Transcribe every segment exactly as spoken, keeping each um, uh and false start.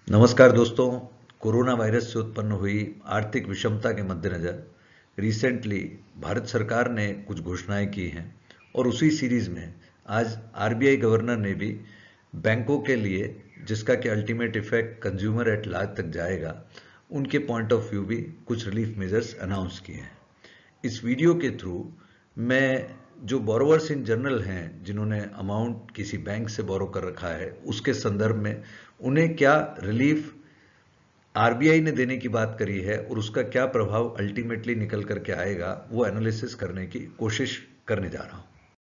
नमस्कार दोस्तों। Corona virus से उत्पन्न हुई आर्थिक विषमता के मद्देनज़र रिसेंटली भारत सरकार ने कुछ घोषणाएं की हैं और उसी सीरीज में आज आरबीआई गवर्नर ने भी बैंकों के लिए, जिसका कि ultimate effect consumer at large तक जाएगा, उनके पॉइंट ऑफ व्यू भी कुछ रिलीफ मेजर्स अनाउंस किए हैं। इस वीडियो के थ्रू मैं जो बोरोवर्स इन जनरल हैं, जिन्होंने अमाउंट किसी बैंक से बोरो कर रखा है, उसके संदर्भ में उन्हें क्या रिलीफ आरबीआई ने देने की बात करी है और उसका क्या प्रभाव अल्टीमेटली निकल करके आएगा, वो एनालिसिस करने की कोशिश करने जा रहा हूं।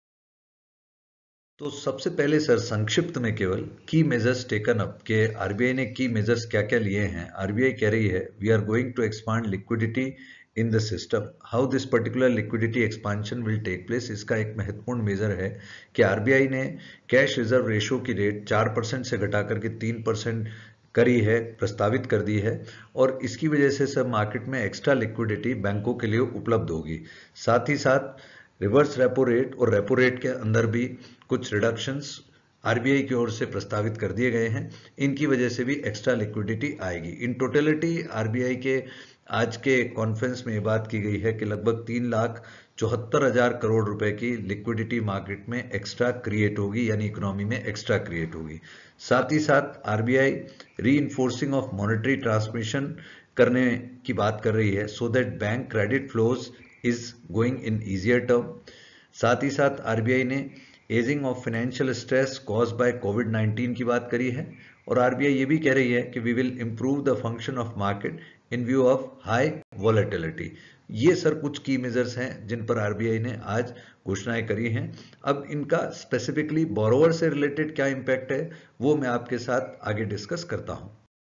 तो सबसे पहले सर, संक्षिप्त में केवल की मेजर्स टेकन अप के आरबीआई ने की मेजर्स क्या क्या लिए हैं। आरबीआई कह रही है we are going to expand liquidity in the system. How this particular liquidity expansion will take place, इसका एक महत्वपूर्ण मेजर है कि आरबीआई ने कैश रिजर्व रेशो की रेट चार परसेंट से घटा करके तीन परसेंट करी है, प्रस्तावित कर दी है, और इसकी वजह से सब मार्केट में एक्स्ट्रा लिक्विडिटी बैंकों के लिए उपलब्ध होगी। साथ ही साथ रिवर्स रेपो रेट और रेपो रेट के अंदर भी कुछ रिडक्शंस आरबीआई की ओर से प्रस्तावित कर दिए गए हैं। इनकी वजह से भी एक्स्ट्रा लिक्विडिटी आएगी। इन टोटलिटी आरबीआई के आज के कॉन्फ्रेंस में ये बात की गई है कि लगभग तीन लाख चौहत्तर हजार करोड़ रुपए की लिक्विडिटी मार्केट में एक्स्ट्रा क्रिएट होगी, यानी इकोनॉमी में एक्स्ट्रा क्रिएट होगी। साथ ही साथ आरबीआई री इन्फोर्सिंग ऑफ मॉनेटरी ट्रांसमिशन करने की बात कर रही है, so that bank credit flows is going in easier term. साथ ही साथ आरबीआई ने easing of financial stress cause by Covid nineteen की बात करी है, और आरबीआई ये भी कह रही है कि we will improve the function of market in view of high volatility. ये सर कुछ की मेजर्स हैं जिन पर आरबीआई ने आज घोषणाएं करी हैं। अब इनका स्पेसिफिकली बोरोवर से रिलेटेड क्या इंपैक्ट है, वो मैं आपके साथ आगे डिस्कस करता हूं।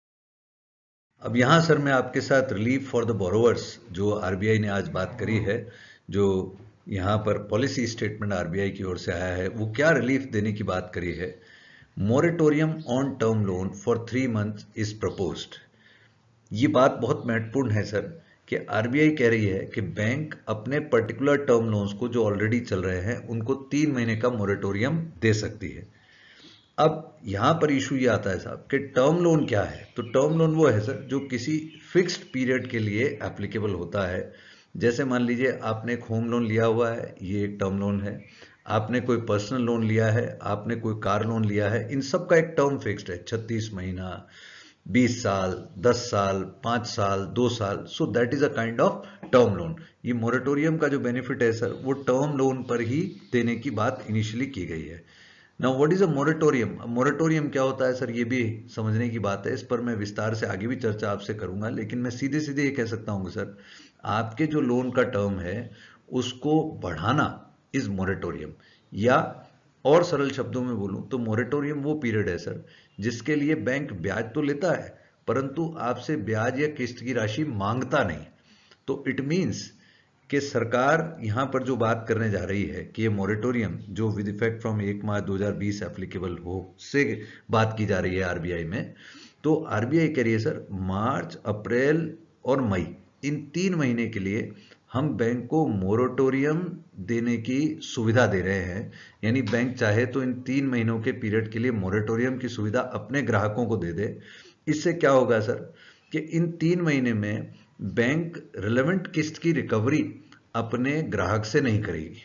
अब यहां सर मैं आपके साथ रिलीफ फॉर द बोरोवर्स जो आरबीआई ने आज बात करी है, जो यहाँ पर पॉलिसी स्टेटमेंट आरबीआई की ओर से आया है, वो क्या रिलीफ देने की बात करी है। Moratorium on term loan for three month is proposed. ये बात बहुत महत्वपूर्ण है सर कि आरबीआई कह रही है कि बैंक अपने पर्टिकुलर टर्म लोन्स को जो ऑलरेडी चल रहे हैं उनको तीन महीने का मोरेटोरियम दे सकती है। अब यहां पर इशू ये आता है साहब कि टर्म लोन क्या है। तो टर्म लोन वो है सर जो किसी फिक्स्ड पीरियड के लिए एप्लीकेबल होता है। जैसे मान लीजिए आपने एक होम लोन लिया हुआ है, ये एक टर्म लोन है। आपने कोई पर्सनल लोन लिया है, आपने कोई कार लोन लिया है, इन सब का एक टर्म फिक्स्ड है, छत्तीस महीना, बीस साल, दस साल, पाँच साल, दो साल। So that is a kind of term loan. ये मोरेटोरियम का जो बेनिफिट है सर, वो टर्म लोन पर ही देने की बात इनिशियली की गई है। Now what is a moratorium. Moratorium क्या होता है सर, ये भी समझने की बात है। इस पर मैं विस्तार से आगे भी चर्चा आपसे करूंगा, लेकिन मैं सीधे सीधे ये कह सकता हूँ सर, आपके जो लोन का टर्म है उसको बढ़ाना इज मोरेटोरियम। या और सरल शब्दों में बोलूं तो मोरेटोरियम वो पीरियड है सर जिसके लिए बैंक ब्याज तो लेता है परंतु आपसे ब्याज या किस्त की राशि मांगता नहीं। तो इट मींस कि सरकार यहां पर जो बात करने जा रही है कि ये मोरेटोरियम जो विद इफेक्ट फ्रॉम एक मार्च दो हजार बीस एप्लीकेबल हो, से बात की जा रही है आरबीआई में। तो आरबीआई कह रही है सर मार्च, अप्रैल और मई, इन तीन महीने के लिए हम बैंक को मोरेटोरियम देने की सुविधा दे रहे हैं। यानी बैंक चाहे तो इन तीन महीनों के पीरियड के लिए मोरेटोरियम की सुविधा अपने ग्राहकों को दे दे। इससे क्या होगा सर कि इन तीन महीने में बैंक रिलेवेंट किस्त की रिकवरी अपने ग्राहक से नहीं करेगी,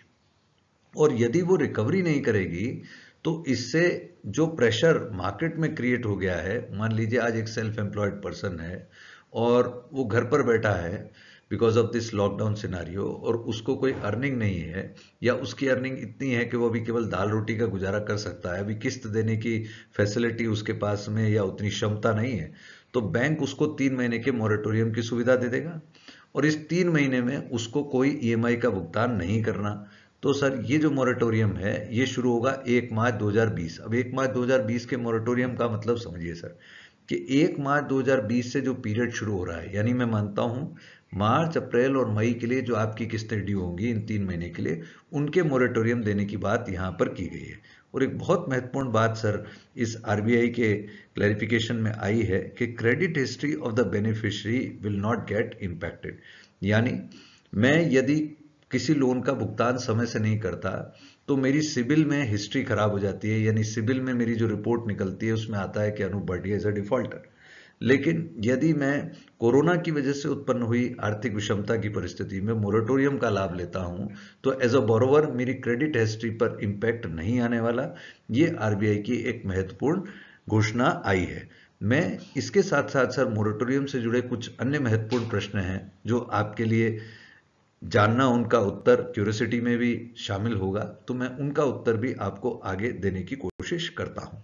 और यदि वो रिकवरी नहीं करेगी तो इससे जो प्रेशर मार्केट में क्रिएट हो गया है, मान लीजिए आज एक सेल्फ एम्प्लॉयड पर्सन है और वो घर पर बैठा है because of this lockdown scenario, और उसको कोई अर्निंग नहीं है, या उसकी अर्निंग इतनी है कि वो अभी केवल दाल रोटी का गुजारा कर सकता है, अभी किस्त देने की फैसिलिटी उसके पास में या उतनी क्षमता नहीं है, तो बैंक उसको तीन महीने के मोरेटोरियम की सुविधा दे देगा और इस तीन महीने में उसको कोई ईएमआई का भुगतान नहीं करना। तो सर ये जो मोरेटोरियम है ये शुरू होगा एक मार्च दो हजार बीस। अब एक मार्च दो हजार बीस के मोरेटोरियम का मतलब समझिए सर कि एक मार्च दो हजार बीस से जो पीरियड शुरू हो रहा है, यानी मैं मानता हूं मार्च, अप्रैल और मई के लिए जो आपकी किस्तें ड्यू होंगी इन तीन महीने के लिए, उनके मोरेटोरियम देने की बात यहां पर की गई है। और एक बहुत महत्वपूर्ण बात सर इस आरबीआई के क्लैरिफिकेशन में आई है कि credit history of the beneficiary will not get impacted. यानी मैं यदि किसी लोन का भुगतान समय से नहीं करता तो मेरी सिबिल में हिस्ट्री खराब हो जाती है, यानी सिबिल में मेरी जो रिपोर्ट निकलती है उसमें आता है कि Anoop Bhatia is a defaulter. लेकिन यदि मैं कोरोना की वजह से उत्पन्न हुई आर्थिक विषमता की परिस्थिति में मोरेटोरियम का लाभ लेता हूं, तो एज अ बोरोवर मेरी क्रेडिट हिस्ट्री पर इम्पैक्ट नहीं आने वाला। ये आरबीआई की एक महत्वपूर्ण घोषणा आई है। मैं इसके साथ साथ सर मोरेटोरियम से जुड़े कुछ अन्य महत्वपूर्ण प्रश्न हैं जो आपके लिए जानना, उनका उत्तर क्यूरियोसिटी में भी शामिल होगा, तो मैं उनका उत्तर भी आपको आगे देने की कोशिश करता हूं।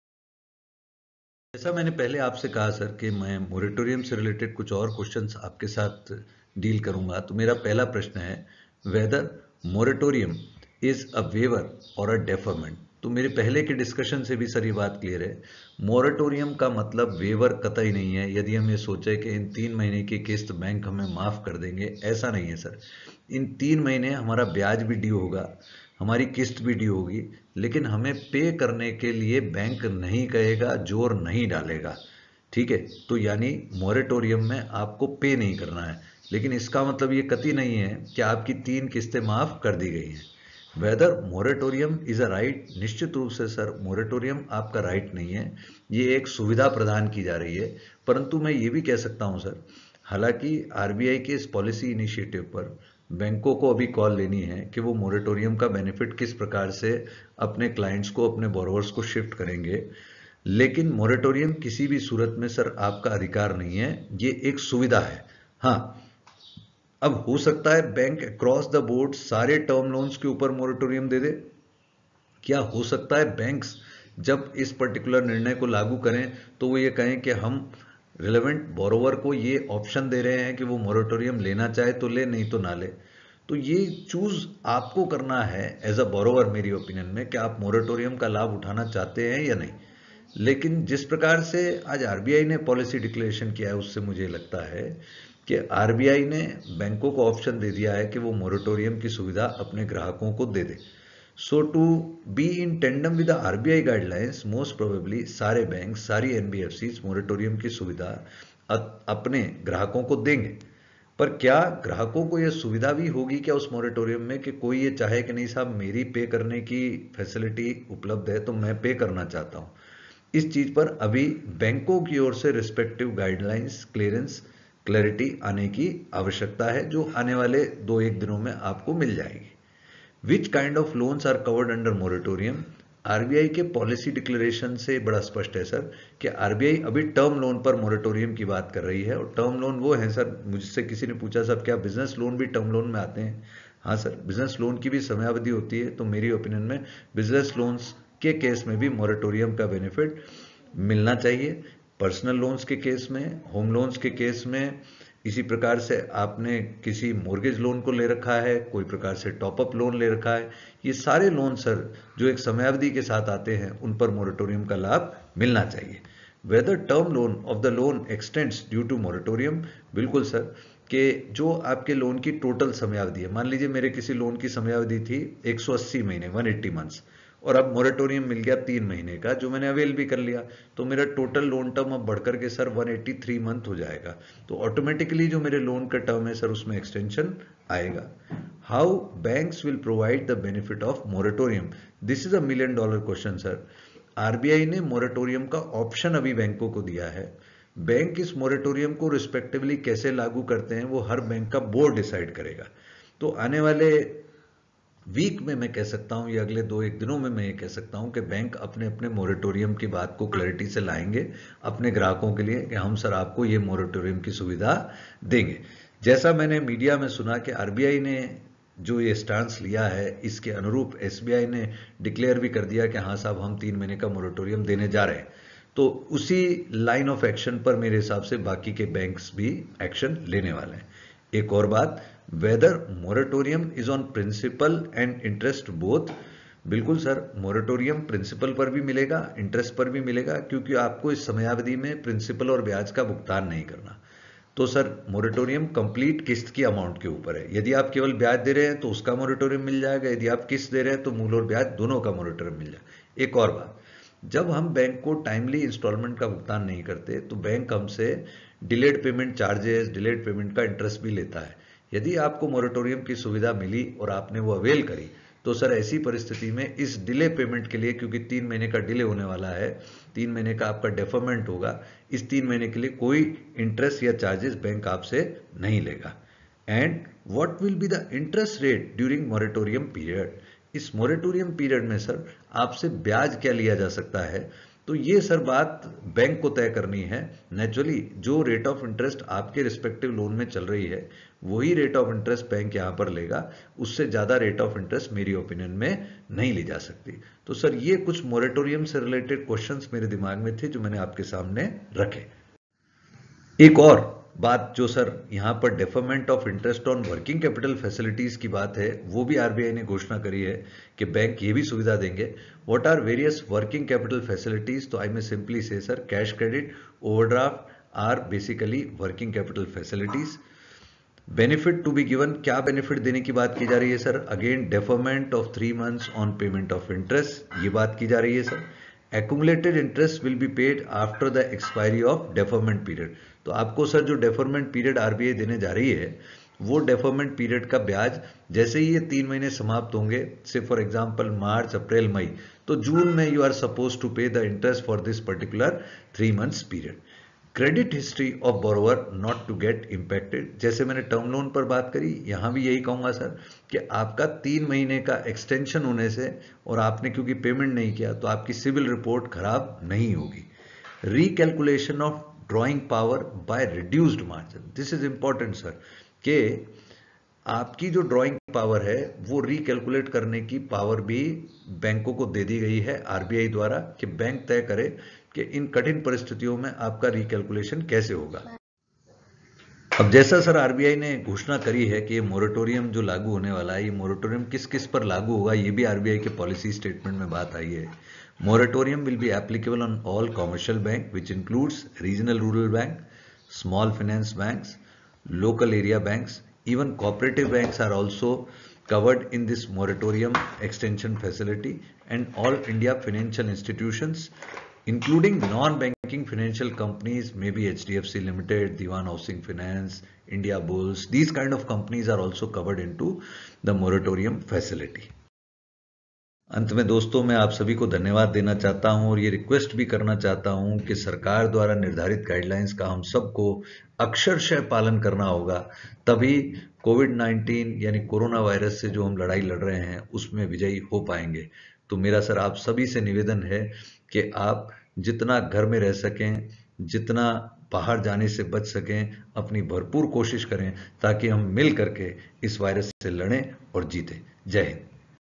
जैसा मैंने पहले आपसे कहा सर कि मैं मोरेटोरियम से रिलेटेड कुछ और क्वेश्चंस आपके साथ डील करूंगा। तो मेरा पहला प्रश्न है, whether moratorium is a waiver और अ डेफरमेंट। तो मेरे पहले के डिस्कशन से भी सर ये बात क्लियर है, मोरेटोरियम का मतलब वेवर कतई नहीं है। यदि हम ये सोचे कि इन तीन महीने की किस्त बैंक हमें माफ कर देंगे, ऐसा नहीं है सर। इन तीन महीने हमारा ब्याज भी ड्यू होगा, हमारी किस्त भी ड्यू होगी, लेकिन हमें पे करने के लिए बैंक नहीं कहेगा, जोर नहीं डालेगा। ठीक है, तो यानी मोरेटोरियम में आपको पे नहीं करना है, लेकिन इसका मतलब ये कतई नहीं है कि आपकी तीन किस्तें माफ कर दी गई हैं। Whether moratorium is a right, निश्चित रूप से सर मोरेटोरियम आपका राइट नहीं है, ये एक सुविधा प्रदान की जा रही है। परंतु मैं ये भी कह सकता हूं सर, हालांकि आरबीआई के इस पॉलिसी इनिशिएटिव पर बैंकों को अभी कॉल लेनी है कि वो मोरेटोरियम का बेनिफिट किस प्रकार से अपने क्लाइंट्स को, अपने बोरोवर्स को शिफ्ट करेंगे। लेकिन मोरेटोरियम किसी भी सूरत में सर आपका अधिकार नहीं है, ये एक सुविधा है। हाँ, अब हो सकता है बैंक अक्रॉस द बोर्ड सारे टर्म लोन्स के ऊपर मोरेटोरियम दे दे। क्या हो सकता है बैंक्स जब इस पर्टिकुलर निर्णय को लागू करें तो वो ये कहें कि हम रिलेवेंट बोरोवर को ये ऑप्शन दे रहे हैं कि वो मोरेटोरियम लेना चाहे तो ले, नहीं तो ना ले। तो ये चूज आपको करना है एज अ बोरोवर, मेरी ओपिनियन में, कि आप मोरेटोरियम का लाभ उठाना चाहते हैं या नहीं। लेकिन जिस प्रकार से आज आरबीआई ने पॉलिसी डिक्लेरेशन किया है, उससे मुझे लगता है कि आरबीआई ने बैंकों को ऑप्शन दे दिया है कि वो मोरेटोरियम की सुविधा अपने ग्राहकों को दे दे। So to be in tandem with the RBI guidelines, most probably सारे बैंक, सारी एनबीएफसीज मोरेटोरियम की सुविधा अपने ग्राहकों को देंगे। पर क्या ग्राहकों को यह सुविधा भी होगी क्या उस मोरेटोरियम में कि कोई ये चाहे कि नहीं साहब मेरी पे करने की फैसिलिटी उपलब्ध है तो मैं पे करना चाहता हूं। इस चीज पर अभी बैंकों की ओर से रिस्पेक्टिव गाइडलाइंस, क्लियरेंस, क्लैरिटी आने की आवश्यकता है, जो आने वाले दो एक दिनों में आपको मिल जाएगी। Which kind of loans are covered under moratorium? RBI के पॉलिसी डिक्लेरेशन से बड़ा स्पष्ट है सर कि आरबीआई अभी टर्म लोन पर मोरेटोरियम की बात कर रही है। और टर्म लोन वो है सर, मुझसे किसी ने पूछा सर क्या बिजनेस लोन भी टर्म लोन में आते हैं? हाँ सर, बिजनेस लोन की भी समयावधि होती है। तो मेरी ओपिनियन में बिजनेस लोन्स के केस में भी मोरेटोरियम का बेनिफिट मिलना चाहिए। पर्सनल लोन्स के केस में, होम लोन्स के केस में, इसी प्रकार से आपने किसी मोर्गेज लोन को ले रखा है, कोई प्रकार से टॉपअप लोन ले रखा है, ये सारे लोन सर जो एक समयावधि के साथ आते हैं उन पर मोरेटोरियम का लाभ मिलना चाहिए। Whether term loan of the loan extends due to moratorium? बिल्कुल सर, कि जो आपके लोन की टोटल समयावधि है, मान लीजिए मेरे किसी लोन की समयावधि थी एक सौ अस्सी महीने, एक सौ अस्सी मंथ्स, और अब मोरेटोरियम मिल गया तीन महीने का जो मैंने अवेल भी कर लिया, तो मेरा टोटल लोन टर्म अब बढ़कर के सर एक सौ तिरासी मंथ हो जाएगा। तो ऑटोमेटिकली जो मेरे लोन का टर्म है सर उसमें एक्सटेंशन आएगा। How banks will provide the benefit of moratorium? This is a million dollar question sir. RBI ने मोरेटोरियम का ऑप्शन अभी बैंकों को दिया है। बैंक इस मोरेटोरियम को रिस्पेक्टिवली कैसे लागू करते हैं वो हर बैंक का बोर्ड डिसाइड करेगा। तो आने वाले वीक में मैं कह सकता हूं, या अगले दो एक दिनों में मैं ये कह सकता हूं कि बैंक अपने अपने मोरेटोरियम की बात को क्लैरिटी से लाएंगे अपने ग्राहकों के लिए कि हम सर आपको ये मोरेटोरियम की सुविधा देंगे। जैसा मैंने मीडिया में सुना कि आरबीआई ने जो ये स्टांस लिया है, इसके अनुरूप एसबीआई ने डिक्लेयर भी कर दिया कि हाँ साहब हम तीन महीने का मोरेटोरियम देने जा रहे हैं। तो उसी लाइन ऑफ एक्शन पर मेरे हिसाब से बाकी के बैंक्स भी एक्शन लेने वाले हैं। एक और बात, whether moratorium is on principal and interest both? बिल्कुल सर, मोरेटोरियम प्रिंसिपल पर भी मिलेगा, इंटरेस्ट पर भी मिलेगा, क्योंकि आपको इस समयावधि में प्रिंसिपल और ब्याज का भुगतान नहीं करना। तो सर मोरेटोरियम कंप्लीट किस्त की अमाउंट के ऊपर है। यदि आप केवल ब्याज दे रहे हैं तो उसका मोरेटोरियम मिल जाएगा, यदि आप किस्त दे रहे हैं तो मूल और ब्याज दोनों का मोरेटोरियम मिल जाएगा। एक और बात, जब हम बैंक को टाइमली इंस्टॉलमेंट का भुगतान नहीं करते तो बैंक हमसे delayed payment charges, delayed payment का इंटरेस्ट भी लेता है। यदि आपको मोरेटोरियम की सुविधा मिली और आपने वो अवेल करी तो सर ऐसी परिस्थिति में इस डिले पेमेंट के लिए, क्योंकि तीन महीने का डिले होने वाला है, तीन महीने का आपका डेफरमेंट होगा, इस तीन महीने के लिए कोई इंटरेस्ट या चार्जेस बैंक आपसे नहीं लेगा। And what will be the interest rate during moratorium period, इस मोरेटोरियम पीरियड में सर आपसे ब्याज क्या लिया जा सकता है, तो ये सर बात बैंक को तय करनी है। नेचुरली जो रेट ऑफ इंटरेस्ट आपके रिस्पेक्टिव लोन में चल रही है वही रेट ऑफ इंटरेस्ट बैंक यहां पर लेगा, उससे ज्यादा रेट ऑफ इंटरेस्ट मेरी ओपिनियन में नहीं ली जा सकती। तो सर ये कुछ मोरेटोरियम से रिलेटेड क्वेश्चंस मेरे दिमाग में थे जो मैंने आपके सामने रखे। एक और बात जो सर यहां पर deferment of interest on working capital facilities की बात है, वो भी आरबीआई ने घोषणा करी है कि बैंक ये भी सुविधा देंगे। What are various working capital facilities, तो I may simply say sir cash credit, overdraft are basically working capital facilities. Benefit to be given, क्या बेनिफिट देने की बात की जा रही है sir, again deferment of three months on payment of interest, ये बात की जा रही है sir. Accumulated interest will be paid after the expiry of deferment period, तो आपको सर जो डेफरमेंट पीरियड आरबीआई देने जा रही है वो डेफरमेंट पीरियड का ब्याज जैसे ही ये तीन महीने समाप्त होंगे, से फॉर एग्जांपल मार्च अप्रैल मई, तो जून में you are suppose to pay the interest for this particular three months period. Credit history of borrower not to get impacted, जैसे मैंने टर्म लोन पर बात करी, यहां भी यही कहूंगा सर कि आपका तीन महीने का एक्सटेंशन होने से और आपने क्योंकि पेमेंट नहीं किया तो आपकी सिविल रिपोर्ट खराब नहीं होगी। Recalculation of drawing power by reduced margin, this is important sir, कि आपकी जो ड्रॉइंग पावर है वो रिकैलकुलेट करने की पावर भी बैंकों को दे दी गई है आरबीआई द्वारा, कि बैंक तय करे कि इन कठिन परिस्थितियों में आपका रिकैलकुलेशन कैसे होगा। अब जैसा सर आरबीआई ने घोषणा करी है कि ये मोरेटोरियम जो लागू होने वाला है, ये मोरेटोरियम किस किस पर लागू होगा, ये भी आरबीआई के पॉलिसी स्टेटमेंट में बात आई है। Moratorium will be applicable on all commercial bank which includes regional rural bank, small finance banks, local area banks, even cooperative banks are also covered in this moratorium extension facility, and all India financial institutions including non-banking financial companies, maybe H D F C Limited, Diwan Housing Finance, India Bulls, these kind of companies are also covered into the moratorium facility. अंत में दोस्तों मैं आप सभी को धन्यवाद देना चाहता हूं और ये रिक्वेस्ट भी करना चाहता हूं कि सरकार द्वारा निर्धारित गाइडलाइंस का हम सबको अक्षरशः पालन करना होगा, तभी कोविड नाइन्टीन यानी कोरोना वायरस से जो हम लड़ाई लड़ रहे हैं उसमें विजयी हो पाएंगे। तो मेरा सर आप सभी से निवेदन है कि आप जितना घर में रह सकें, जितना बाहर जाने से बच सकें, अपनी भरपूर कोशिश करें ताकि हम मिल करके इस वायरस से लड़ें और जीतें। जय हिंद।